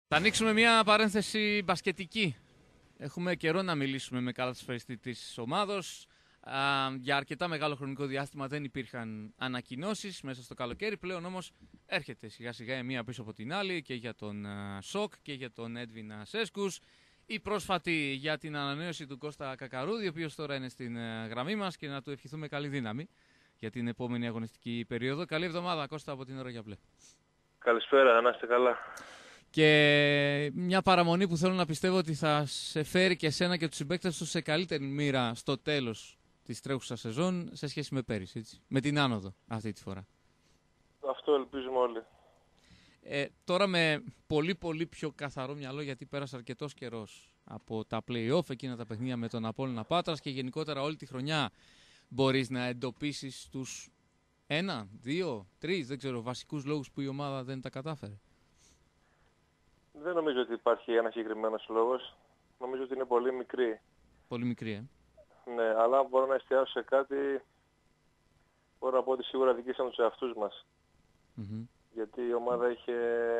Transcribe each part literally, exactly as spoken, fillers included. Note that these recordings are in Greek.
Θα ανοίξουμε μια παρένθεση μπασκετική. Έχουμε καιρό να μιλήσουμε με καλαθοσφαιριστή της ομάδος. Για αρκετά μεγάλο χρονικό διάστημα δεν υπήρχαν ανακοινώσεις μέσα στο καλοκαίρι. Πλέον όμως έρχεται σιγά σιγά η μία πίσω από την άλλη και για τον Σοκ και για τον Έντβιν Σέσκους. Η πρόσφατη για την ανανέωση του Κώστα Κακαρούδη, ο οποίος τώρα είναι στην γραμμή μας, και να του ευχηθούμε καλή δύναμη για την επόμενη αγωνιστική περίοδο. Καλή εβδομάδα, Κώστα, από την Ώρα για Μπλε. Καλησπέρα, να είστε καλά. Και μια παραμονή που θέλω να πιστεύω ότι θα σε φέρει και εσένα και τους συμπαίκτες του σε καλύτερη μοίρα στο τέλος της τρέχουσας σεζόν σε σχέση με πέρυσι, έτσι. Με την άνοδο αυτή τη φορά. Αυτό ελπίζουμε όλοι. Ε, τώρα με πολύ πολύ πιο καθαρό μυαλό, γιατί πέρασε αρκετός καιρός από τα play-off, εκείνα τα παιχνίδια με τον Απόλλωνα Πάτρας και γενικότερα όλη τη χρονιά, μπορείς να εντοπίσεις τους ένα, δύο, τρεις, δεν ξέρω, βασικούς λόγους που η ομάδα δεν τα κατάφερε? Δεν νομίζω ότι υπάρχει ένα συγκεκριμένος λόγος. Νομίζω ότι είναι πολύ μικρή. Πολύ μικρή, ε. Ναι, αλλά μπορώ να εστιάσω σε κάτι, μπορώ να πω ότι σίγουρα δικήσαμε τους εαυτούς μας. Mm-hmm. Γιατί η ομάδα είχε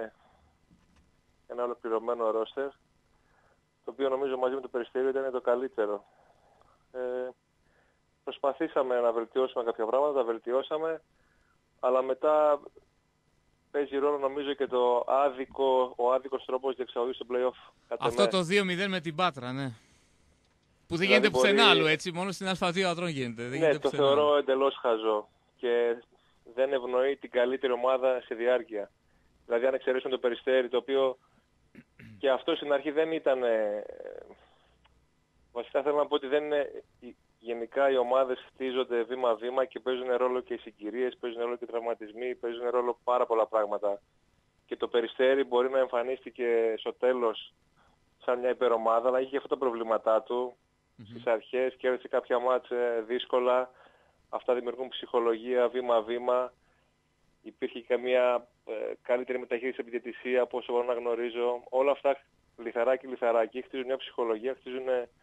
ένα ολοκληρωμένο ρόστερ, το οποίο νομίζω μαζί με το Περιστέρι ήταν το καλύτερο. Ε, προσπαθήσαμε να βελτιώσουμε κάποια πράγματα, τα βελτιώσαμε, αλλά μετά παίζει ρόλο νομίζω και το άδικο, ο άδικος τρόπος διεξαγωγής στο play-off. Αυτό το δύο μηδέν με την Πάτρα, ναι. Που δεν δηλαδή γίνεται μπορεί... πουθενά άλλου, έτσι, μόνο στην Α2 Αδρών γίνεται. Δεν ναι, γίνεται το πουθενά. θεωρώ εντελώς χαζό και δεν ευνοεί την καλύτερη ομάδα σε διάρκεια. Δηλαδή αν εξαιρέσουμε το Περιστέρι, το οποίο και αυτό στην αρχή δεν ήταν... Ε... Βασικά θέλω να πω ότι δεν είναι... Γενικά οι ομάδες χτίζονται βήμα-βήμα και παίζουν ρόλο και οι συγκυρίες, παίζουν ρόλο και οι τραυματισμοί, παίζουν ρόλο πάρα πολλά πράγματα. Και το Περιστέρι μπορεί να εμφανίστηκε στο τέλος σαν μια υπερομάδα, αλλά είχε και αυτά τα προβλήματά του. Mm-hmm. Στις αρχές κέρδισε κάποια μάτς δύσκολα, αυτά δημιουργούν ψυχολογία βήμα-βήμα. Υπήρχε και μια ε, καλύτερη μεταχείριση από τη διαιτησία, από όσο μπορώ να γνωρίζω. Όλα αυτά λιθαράκι-λιθαράκι χτίζουν μια ψυχολογία, χτίζουν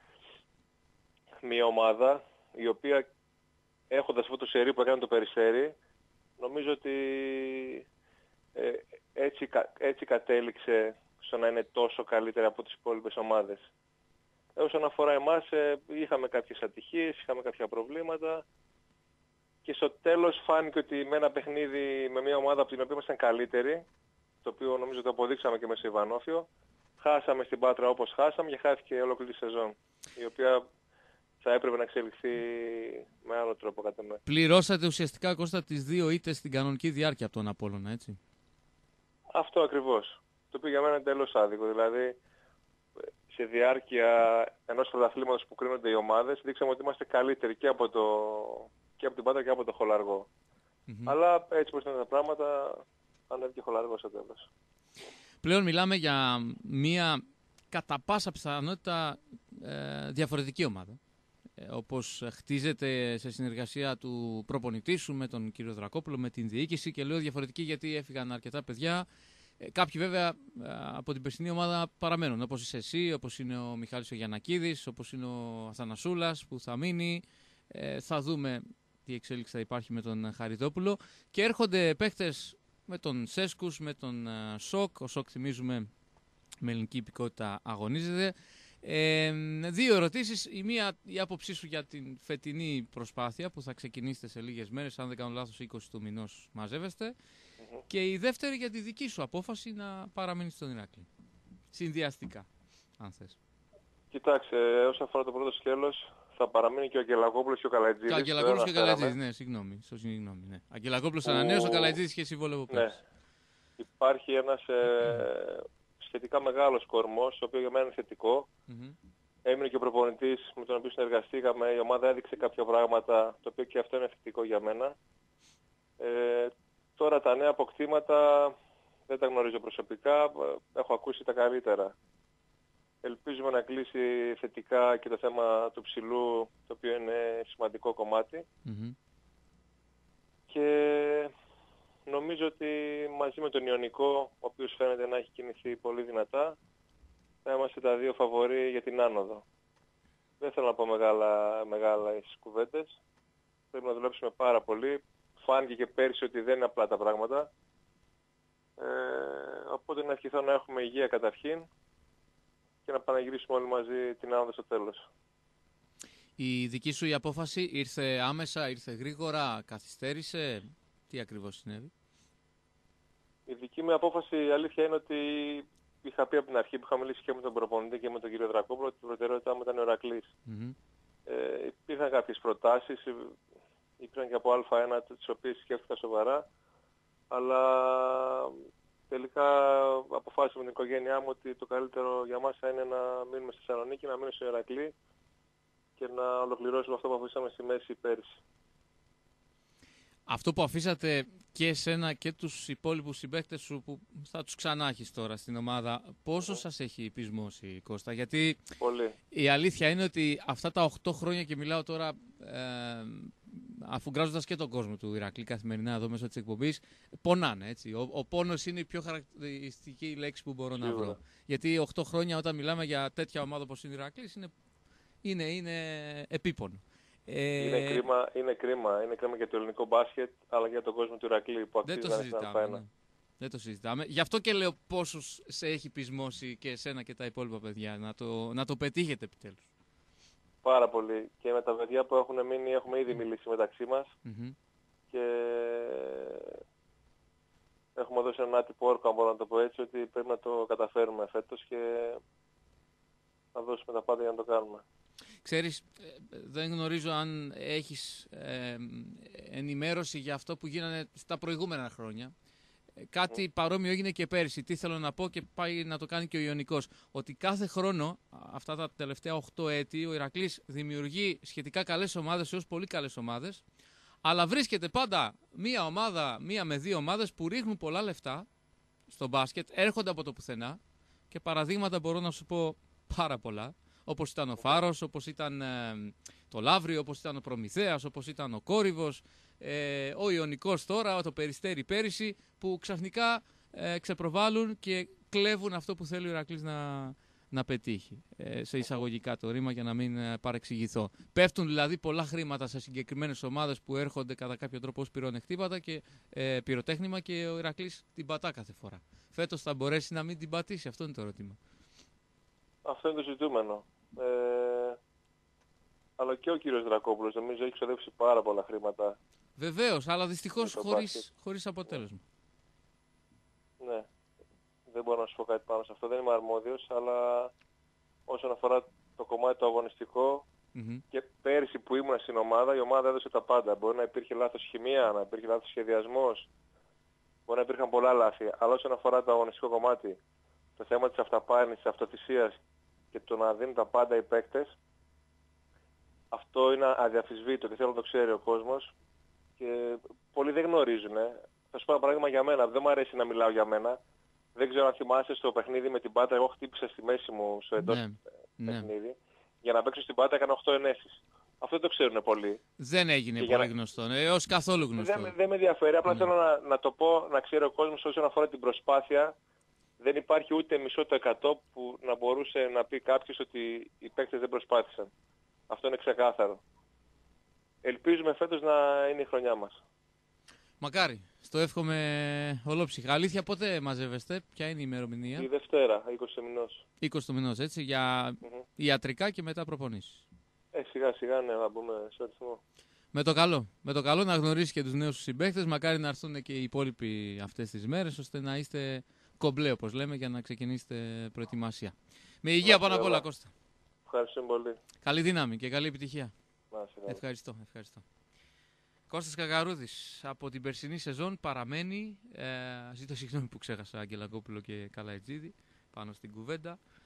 μια ομάδα η οποία, έχοντας αυτό το σερί που έκανε το Περιστέρι, νομίζω ότι ε, έτσι, έτσι κατέληξε στο να είναι τόσο καλύτερα από τις υπόλοιπες ομάδες. Ε, όσον αφορά εμάς, ε, είχαμε κάποιες ατυχίες, είχαμε κάποια προβλήματα και στο τέλος φάνηκε ότι με ένα παιχνίδι με μια ομάδα από την οποία ήμασταν καλύτεροι, το οποίο νομίζω το αποδείξαμε και μέσα στο Ιβανόφιο, χάσαμε στην Πάτρα όπως χάσαμε και χάθηκε ολόκληρη τη σεζόν, η οποία θα έπρεπε να εξελιχθεί με άλλο τρόπο κατά μένα. Πληρώσατε ουσιαστικά, Κώστα, τις δύο ήττες στην κανονική διάρκεια από τον Απόλλωνα, έτσι. Αυτό ακριβώς. Το οποίο για μένα είναι εντελώς άδικο. Δηλαδή, σε διάρκεια ενός πρωταθλήματος που κρίνονται οι ομάδες, δείξαμε ότι είμαστε καλύτεροι και από, το... και από την Πάτρα και από το Χολαργό. Mm-hmm. Αλλά έτσι πως είναι τα πράγματα, ανέβηκε Χολαργό στο τέλος. Πλέον μιλάμε για μία κατά πάσα πιθανότητα ε, διαφορετική ομάδα. Όπως χτίζεται σε συνεργασία του προπονητή σου με τον κύριο Δρακόπουλο, με την διοίκηση, και λέω διαφορετική γιατί έφυγαν αρκετά παιδιά. Κάποιοι βέβαια από την περσινή ομάδα παραμένουν, όπως είσαι εσύ, όπως είναι ο Μιχάλης ο Γιαννακίδης, όπως είναι ο Αθανασούλας που θα μείνει. Ε, θα δούμε τι εξέλιξη θα υπάρχει με τον Χαριτόπουλο. Και έρχονται παίχτες με τον Σέσκους, με τον Σοκ. Ο Σοκ, θυμίζουμε, με ελληνική υπηκότητα αγωνίζεται. Ε, δύο ερωτήσεις. Η μία, η άποψή σου για την φετινή προσπάθεια που θα ξεκινήσετε σε λίγες μέρες, αν δεν κάνω λάθος είκοσι του μηνός μαζεύεστε. Mm-hmm. Και η δεύτερη για τη δική σου απόφαση να παραμείνεις στον Ηράκλειο. Συνδυαστικά, αν θες. Κοιτάξτε, όσον αφορά το πρώτο σκέλος, θα παραμείνει και ο Αγγελακόπουλος και ο Καλατζίδης. Και ο Αγγελακόπουλος και ο Καλατζίδης, ναι, συγγνώμη. συγγνώμη ναι. Αγγελακόπουλος ανανέωσε, ο Καλατζίδης είχε συμβόλαιο πέρσι. Ναι. Υπάρχει ένας ε, σχετικά μεγάλος κορμός, το οποίο για μένα είναι θετικό. Mm-hmm. Έμεινε και ο προπονητής με τον οποίο συνεργαστήκαμε, η ομάδα έδειξε κάποια πράγματα, το οποίο και αυτό είναι θετικό για μένα. Ε, τώρα τα νέα αποκτήματα δεν τα γνωρίζω προσωπικά, έχω ακούσει τα καλύτερα. Ελπίζουμε να κλείσει θετικά και το θέμα του ψηλού, το οποίο είναι σημαντικό κομμάτι. Mm-hmm. Και νομίζω ότι μαζί με τον Ιωνικό, ο οποίος φαίνεται να έχει κινηθεί πολύ δυνατά, θα είμαστε τα δύο φαβορί για την άνοδο. Δεν θέλω να πω μεγάλα, μεγάλα κουβέντες. Πρέπει να δουλέψουμε πάρα πολύ. Φάνηκε και πέρσι ότι δεν είναι απλά τα πράγματα. Ε, οπότε να ευχηθώ να έχουμε υγεία καταρχήν και να πανηγυρίσουμε όλοι μαζί την άνοδο στο τέλος. Η δική σου η απόφαση ήρθε άμεσα, ήρθε γρήγορα, καθυστέρησε, τι ακριβώς συνέβη? Η δική μου απόφαση, η αλήθεια είναι ότι είχα πει από την αρχή που είχα μιλήσει και με τον προπονητή και με τον κύριο Δρακόπουλο ότι η προτεραιότητά μου ήταν ο Ηρακλής. Mm-hmm. Ε, υπήρχαν κάποιες προτάσεις, υπήρχαν και από Α1 τις οποίες σκέφτηκα σοβαρά, αλλά τελικά αποφάσισα με την οικογένειά μου ότι το καλύτερο για μας θα είναι να μείνουμε στη Θεσσαλονίκη, να μείνουμε στο Ηρακλή και να ολοκληρώσουμε αυτό που αφήσαμε στη μέση πέρυσι. Αυτό που αφήσατε και εσένα και τους υπόλοιπους συμπαίκτες σου που θα τους ξανά έχεις τώρα στην ομάδα, πόσο mm. σας έχει πεισμώσει, Κώστα? Γιατί πολύ. Η αλήθεια είναι ότι αυτά τα οκτώ χρόνια, και μιλάω τώρα ε, αφουγκράζοντας και τον κόσμο του Ηρακλή καθημερινά εδώ μέσω της εκπομπής, πονάνε, έτσι. Ο, ο πόνος είναι η πιο χαρακτηριστική λέξη που μπορώ Σίγουρα. να βρω. Γιατί οκτώ χρόνια όταν μιλάμε για τέτοια ομάδα όπως είναι η Ηρακλής είναι, είναι, είναι επίπονο. Είναι, ε... κρίμα, είναι κρίμα, είναι κρίμα για το ελληνικό μπάσκετ, αλλά και για τον κόσμο του Ηρακλή που αξίζει να είναι στην Α1. Ναι. Δεν το συζητάμε. Γι' αυτό και λέω πόσους σε έχει πεισμώσει και εσένα και τα υπόλοιπα παιδιά να το, να το πετύχετε επιτέλους. Πάρα πολύ. Και με τα παιδιά που έχουν μείνει έχουμε ήδη μιλήσει μεταξύ μας mm-hmm. και έχουμε δώσει ένα άτυπο όρκο, αν μπορώ να το πω έτσι, ότι πρέπει να το καταφέρουμε φέτος και να δώσουμε τα πάντα για να το κάνουμε. Ξέρεις, δεν γνωρίζω αν έχεις ε, ενημέρωση για αυτό που γίνανε στα προηγούμενα χρόνια. Κάτι παρόμοιο έγινε και πέρυσι. Τι θέλω να πω, και πάει να το κάνει και ο Ιωνικός. Ότι κάθε χρόνο, αυτά τα τελευταία οκτώ έτη, ο Ηρακλής δημιουργεί σχετικά καλές ομάδες έως πολύ καλές ομάδες. Αλλά βρίσκεται πάντα μία ομάδα, μία με δύο ομάδες που ρίχνουν πολλά λεφτά στο μπάσκετ, έρχονται από το πουθενά. Και παραδείγματα μπορώ να σου πω πάρα πολλά. Όπως ήταν ο Φάρος, όπως ήταν ε, το Λαύριο, όπως ήταν ο Προμηθέας, όπως ήταν ο Κόρυβος, ε, ο Ιωνικός τώρα, το Περιστέρι πέρυσι, που ξαφνικά ε, ξεπροβάλλουν και κλέβουν αυτό που θέλει ο Ηρακλής να, να πετύχει. Ε, σε εισαγωγικά το ρήμα για να μην ε, παρεξηγηθώ. Πέφτουν δηλαδή πολλά χρήματα σε συγκεκριμένες ομάδες που έρχονται κατά κάποιο τρόπο ως πυρονεκτήματα και ε, πυροτέχνημα, και ο Ηρακλής την πατά κάθε φορά. Φέτος θα μπορέσει να μην την πατήσει? Αυτό είναι το ερώτημα. Αυτό είναι το ζητούμενο. Ε, αλλά και ο κύριος Δρακόπουλος νομίζω έχει ξοδέψει πάρα πολλά χρήματα. Βεβαίως, αλλά δυστυχώς χωρίς, χωρίς αποτέλεσμα. Ναι, δεν μπορώ να σου πω κάτι πάνω σε αυτό, δεν είμαι αρμόδιος, αλλά όσον αφορά το κομμάτι το αγωνιστικό, mm-hmm. και πέρυσι που ήμουν στην ομάδα, η ομάδα έδωσε τα πάντα. Μπορεί να υπήρχε λάθος χημεία, να υπήρχε λάθος σχεδιασμός, μπορεί να υπήρχαν πολλά λάθη, αλλά όσον αφορά το αγωνιστικό κομμάτι, το θέμα της αυταπάνης, της αυτοθυσίας και το να δίνουν τα πάντα οι παίκτες, αυτό είναι αδιαφυσβήτητο και θέλω να το ξέρει ο κόσμος, και πολλοί δεν γνωρίζουν. Ε. Θα σου πω ένα παράδειγμα για μένα, δεν μου αρέσει να μιλάω για μένα. Δεν ξέρω αν θυμάσαι στο παιχνίδι με την Πάτα, εγώ χτύπησα στη μέση μου στο εντός ναι, παιχνίδι. Ναι. Για να παίξω στην Πάτα έκανα οκτώ ενέσεις. Αυτό το ξέρουν πολλοί. Δεν έγινε και πολύ να... γνωστό, έως καθόλου γνωστό. Δεν, δεν με ενδιαφέρει, απλά ναι. θέλω να, να το πω, να ξέρει ο κόσμος όσον αφορά την προσπάθεια. Δεν υπάρχει ούτε μισό το εκατό που να μπορούσε να πει κάποιος ότι οι παίκτες δεν προσπάθησαν. Αυτό είναι ξεκάθαρο. Ελπίζουμε φέτος να είναι η χρονιά μας. Μακάρι. Στο εύχομαι ολόψυχα. Αλήθεια, πότε μαζεύεστε? Ποια είναι η ημερομηνία? Η Δευτέρα, είκοσι μηνός. είκοσι του μηνός, έτσι, για mm-hmm. ιατρικά και μετά προπονήσεις. Ε, σιγά σιγά, ναι, να μπούμε σε ρυθμό. Με το καλό. Με το καλό να γνωρίσεις και τους νέους συμπαίκτες. Μακάρι να έρθουν και οι υπόλοιποι αυτές τις μέρες, ώστε να είστε κομπλέ, όπως λέμε, για να ξεκινήσετε προετοιμασία. Με υγεία πάνω απ' όλα, Κώστα. Ευχαριστώ πολύ. Καλή δύναμη και καλή επιτυχία. Να, ευχαριστώ, ευχαριστώ. Κώστας Καγαρούδης από την περσινή σεζόν παραμένει. Ε, ζήτω συγγνώμη που ξέχασα Αγγελακόπουλο και Καλαϊτζίδη πάνω στην κουβέντα.